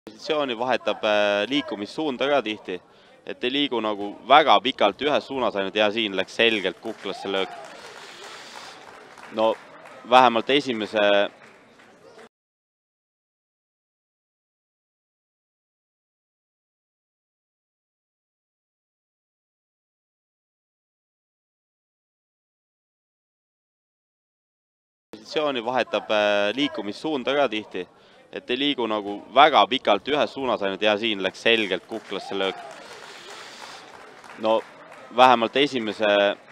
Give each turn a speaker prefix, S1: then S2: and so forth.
S1: Positsiooni vahetab liikumissuunda ka tihti, et ei liigu nagu väga pikalt ühes suunas ainult ja siin läks selgelt kuklasse löök. No vähemalt esimese positsiooni vahetab liikumissuunda ka tihti, et ei liigu nagu väga pikalt ühes suunas ainult ja siin läks selgelt kuklasse löök. No vähemalt esimese